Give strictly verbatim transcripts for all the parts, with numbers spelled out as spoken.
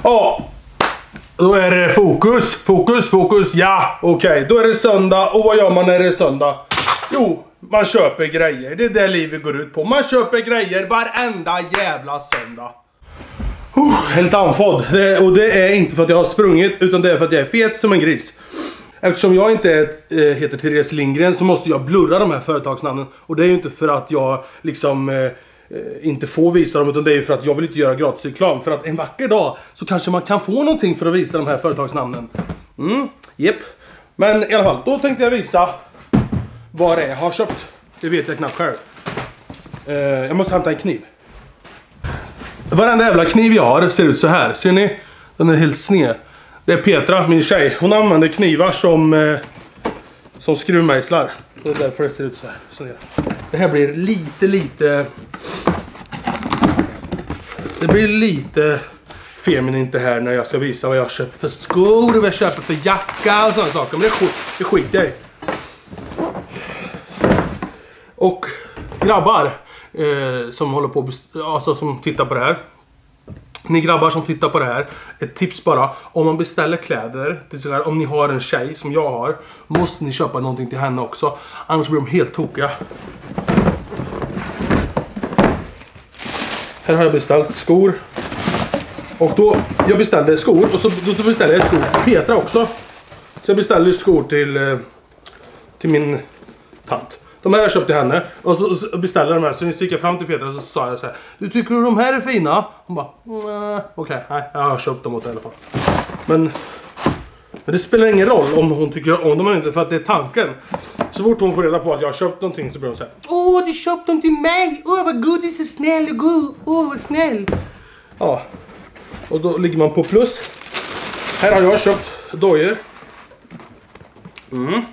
Ja, då är det fokus, fokus, fokus. Ja, okej, okay. Då är det söndag. Och vad gör man när det är söndag? Jo, man köper grejer. Det är det livet går ut på. Man köper grejer varenda jävla söndag. Uh, helt andfådd. Det, och det är inte för att jag har sprungit, utan det är för att jag är fet som en gris. Eftersom jag inte är, äh, heter Therese Lindgren så måste jag blurra de här företagsnamnen. Och det är ju inte för att jag liksom... Äh, inte få visa dem, utan det är ju för att jag vill inte göra gratis reklam. För att en vacker dag så kanske man kan få någonting för att visa de här företagsnamnen. Mm, jepp. Men i alla fall, då tänkte jag visa vad det är jag har köpt. Det vet jag knappt själv. eh, Jag måste hämta en kniv. Varenda jävla kniv jag har ser ut så här. Ser ni? Den är helt sned. Det är Petra, min tjej. Hon använder knivar som eh, Som skruvmejslar. Det är därför det ser ut så här, så det. Det här blir lite, lite... Det blir lite feminint det här när jag ska visa vad jag köper för skor och vad jag köper för jacka och sådana saker. Men det, skit, det skiter jag i. Och grabbar eh, som håller på, alltså som tittar på det här. Ni grabbar som tittar på det här, ett tips bara. Om man beställer kläder, till så här, om ni har en tjej som jag har, måste ni köpa någonting till henne också. Annars blir de helt tokiga. Här har jag beställt skor. Och då, jag beställde skor och så då beställde jag skor till Petra också. Så jag beställde skor till, till min tant. De här har jag köpt till henne. Och så beställde de här. Så gick jag fram till Petra och så sa jag så här: du tycker de här är fina? Hon bara, okej, okay, nej, jag har köpt dem åt i alla fall. Men, men det spelar ingen roll om hon tycker om dem eller inte, för att det är tanken. Så fort hon får reda på att jag har köpt någonting så blir hon så här: åh, du köpt dem till mig! Åh, vad god, du är så snäll och god! Åh, vad snäll! Ja, och då ligger man på plus. Här har jag köpt dojor. Mm.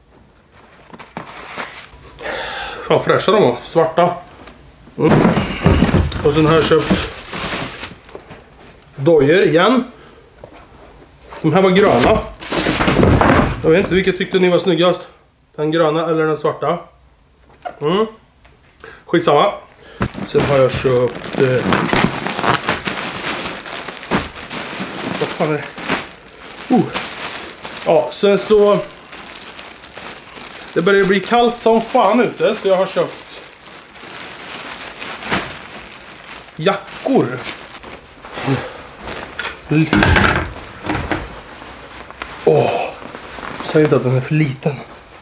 Fan, fräscha de var, svarta. Mm. Och sen har jag köpt dojor igen. De här var gröna. Jag vet inte, vilket tyckte ni var snyggast? Den gröna eller den svarta? Mm. Skitsamma. Sen har jag köpt... Eh... Vad fan är det? Uh. Ja, sen så... Det börjar bli kallt som fan ute, så jag har köpt jackor. Åh, oh, säg inte att den är för liten.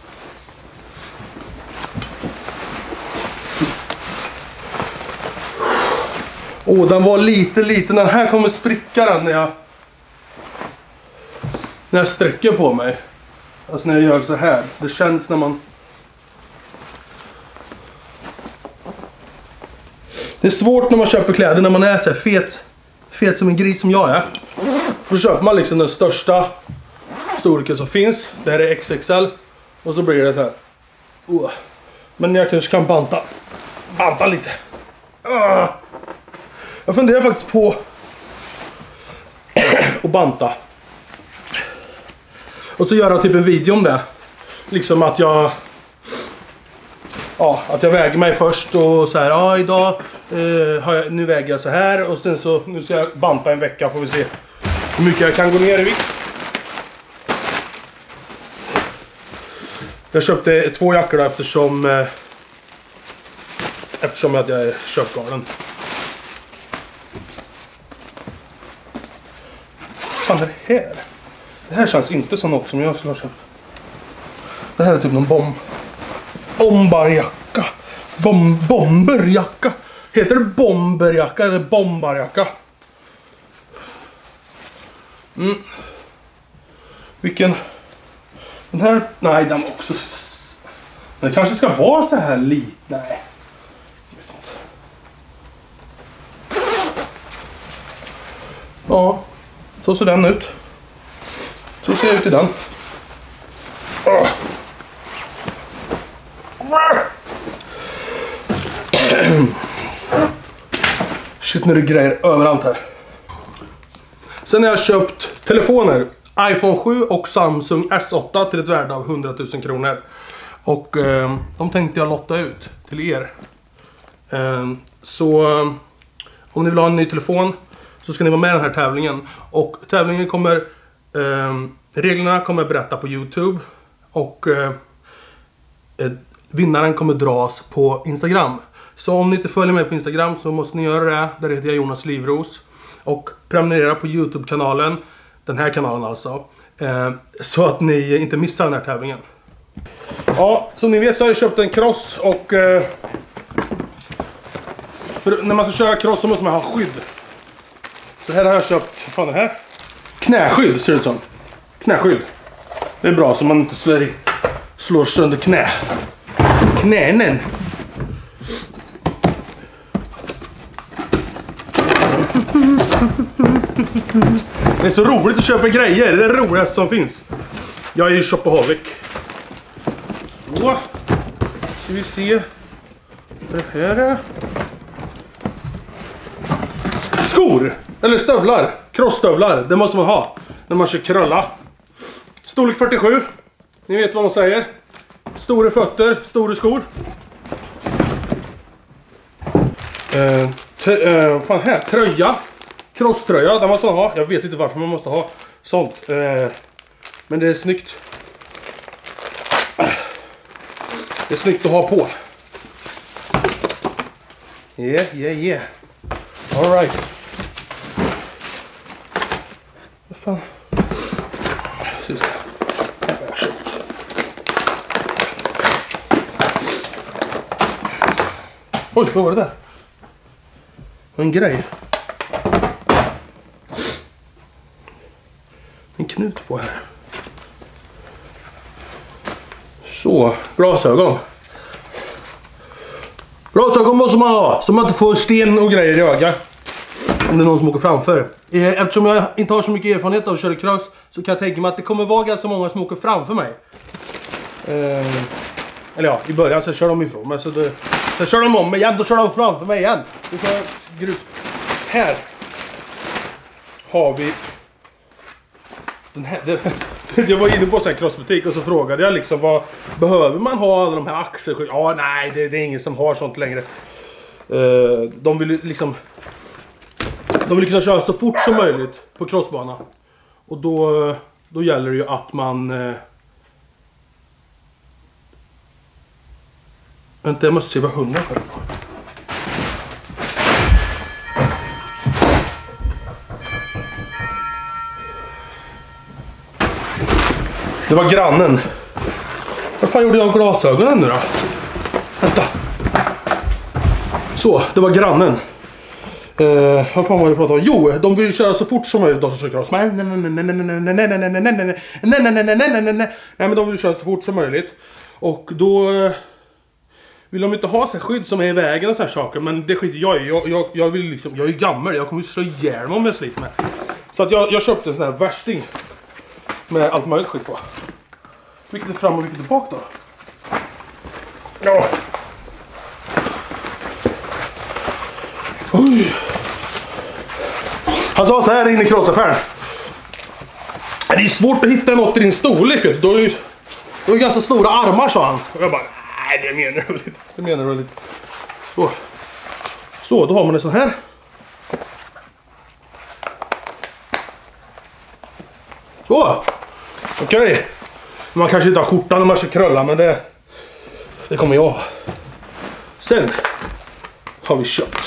Åh, oh, den var lite liten. Den här kommer spricka den när jag när jag sträcker på mig. Alltså när jag gör så här. Det känns när man... Det är svårt när man köper kläder när man är så här fet. Fet som en gris som jag är. Då köper man liksom den största storleken som finns. Det här är X X L. Och så blir det så här. Uh. Men jag kanske kan banta. Banta lite. Uh. Jag funderar faktiskt på att banta. Och så göra typ en video om det. Liksom att jag... Ja, att jag väger mig först och så här. Ja, idag eh, har jag, nu väger jag så här. Och sen så, nu ska jag banta en vecka, får vi se hur mycket jag kan gå ner i vikt. Jag köpte två jackor då, eftersom... Eh, eftersom att jag är köpgalen. Vad fan är det här? Det här känns inte som något som jag skulle ha köpt. Det här är typ någon bomb. Bombarjacka. Bom, bomberjacka. Heter det bomberjacka eller bombarjacka? Mm. Vilken... Den här... Nej, den var också... Den kanske ska vara så här lite. Nej. Jag vet inte. Ja. Så ser den ut. Så ser jag ut i den. Oh. Shit, nu är det grejer överallt här. Sen har jag köpt telefoner. iPhone sju och Samsung S åtta till ett värde av hundratusen kronor. Och eh, de tänkte jag lotta ut till er. Eh, så eh, om ni vill ha en ny telefon så ska ni vara med i den här tävlingen. Och tävlingen kommer, eh, reglerna kommer jag berätta på YouTube. Och eh, vinnaren kommer dras på Instagram. Så om ni inte följer mig på Instagram så måste ni göra det. Där heter jag Jonas Livros. Och prenumerera på YouTube-kanalen. Den här kanalen alltså. Eh, så att ni inte missar den här tävlingen. Ja, som ni vet så har jag köpt en cross. Och eh, för när man ska köra cross så måste man ha skydd. Så här har jag köpt, vad fan är det här? Knäskydd ser det ut som. Knäskydd. Det är bra så man inte slår, slår sönder knä. Knänen. Det är så roligt att köpa grejer. Det är det roligaste som finns. Jag är ju shopaholic. Så. Ska vi se. Det här är skor. Eller stövlar. Crossstövlar. Det måste man ha när man kör krölla. Storlek fyrtiosju. Ni vet vad man säger. Stora fötter. Stora skor. Eh, uh, fan här. Tröja. Crosströja. Den måste man ha. Jag vet inte varför man måste ha sånt. Eh, men det är snyggt. Det är snyggt att ha på. Yeah, yeah, yeah. All right. Vad fan? Oj, vad var det där? En grej. En knut på här. Så, glasögon. Glasögon måste man ha, så man inte får sten och grejer i ögat. Om det är någon som åker framför. Eftersom jag inte har så mycket erfarenhet av att köra cross, så kan jag tänka mig att det kommer vara ganska många som åker framför mig. Eh, eller ja, i början så kör de ifrån mig. Så, det, så kör de om mig igen, då kör de framför mig igen. Så kan jag, här har vi den här. Det, jag var inne på en crossbutik och så frågade jag liksom, vad behöver man ha alla de här axelskydd? Ja, nej, det, det är ingen som har sånt längre. Uh, de vill liksom de vill kunna köra så fort som möjligt på crossbana. Och då, då gäller det ju att man uh, vänta, jag måste se vad hunden har. Det var grannen. Vad fan gjorde jag glasögonen nu då? Vänta. Så, det var grannen. Eh, vad fan var det pratade om? Jo, de vill köra så fort som möjligt. De som kör cross. Nej, nej, nej, nej, nej, nej, nej, nej, nej, nej, nej, nej, nej, nej, nej. Nej, men de vill köra så fort som möjligt. Och då vill de inte ha så här skydd som är i vägen och så här saker. Men det skiter jag i. Jag, jag, jag vill liksom, jag är gammal. Jag kommer ju slå ihjäl mig om jag sliter med. Så att jag, jag köpte en sån här värsting. Med allt möjligt skit på. Vilket är fram och vilket är bak då? Ja. Oj. Han sa så här inne i crossaffären. Det är svårt att hitta något i din storlek. Du har ju, du har ju ganska stora armar, sa han. Och jag bara, nej, det menar du lite. Det menar du lite. Så. Så, då har man det så här. Så. Okej. Okay. Man kanske inte har skjortan när man ska krölla, men det, det kommer jag. Sen har vi köpt.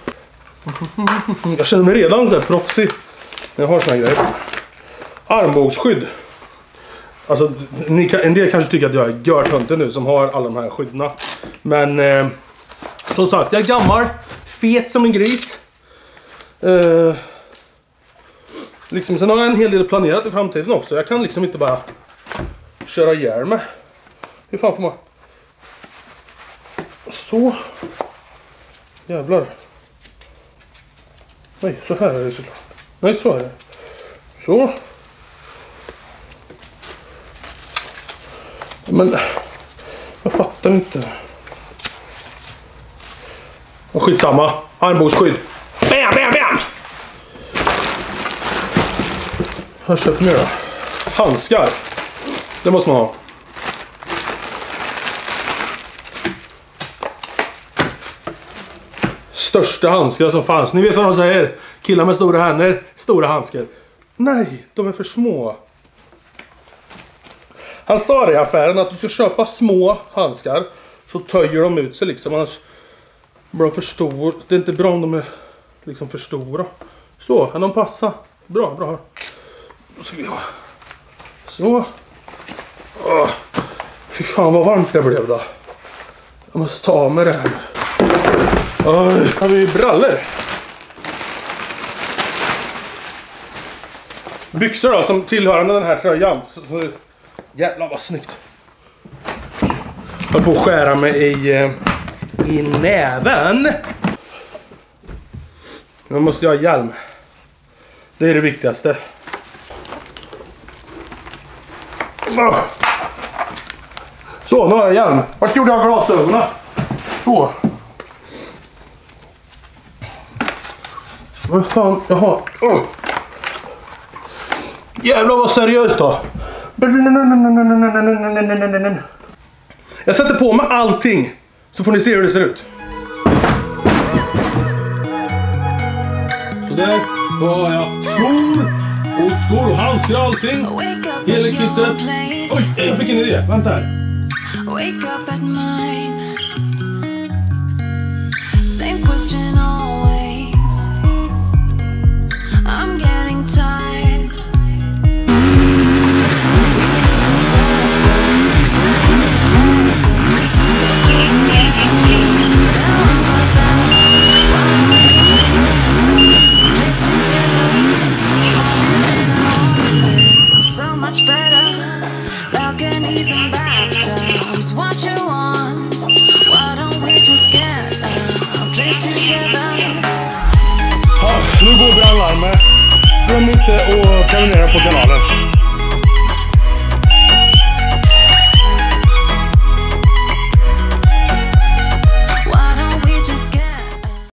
Jag känner mig redan så här proffsig när jag har såna här grejer. Armbågsskydd. Alltså, ni kan, en del kanske tycker att jag är görtöntig nu som har alla de här skyddarna. Men eh, som sagt, jag är gammal, fet som en gris. Eh, liksom, sen har jag en hel del planerat i framtiden också. Jag kan liksom inte bara köra ihjäl mig. Hur fan får man? Så. Jävlar. Nej, så här är det såklart. Nej, så är det. Så. Men jag fattar inte. Och skitsamma. Armbågsskydd. Bam, bam, bam! Jag har köpt mer då. Handskar. Det måste man ha. största handskar som fanns. Ni vet vad de säger? Killar med stora händer, stora handskar. Nej, de är för små. Han sa det i affären att du ska köpa små handskar. Så töjer de ut sig liksom. Annars blir de för stor. Det är inte bra om de är liksom för stora. Så, kan de passa? Bra, bra. Då ska vi ha. Så. Åh. Fy fan vad varmt det blev då. Jag måste ta av mig det här. Oj, har vi brallor? Byxor då, som tillhörande den här tröjan. Så, så, jävlar vad snyggt. Jag håller på att skära mig i, i näven. Nu måste jag ha hjälm. Det är det viktigaste. Så, nu har jag hjälm. Vart gjorde jag glasögonen? Så. Vad fan, jaha. Oh. Jävlar vad seriöst då. Jag sätter på mig allting. Så får ni se hur det ser ut. Så där, då har jag skor och skor och handskar och allting. Hela kittet. Oj, jag fick en idé. Vänta här. Wake up at mine. Same question always. I'm getting tired. So much better. Balconies and bathtubs. What you want? Why don't we just get a place together? Ja, nu går brandlarmet.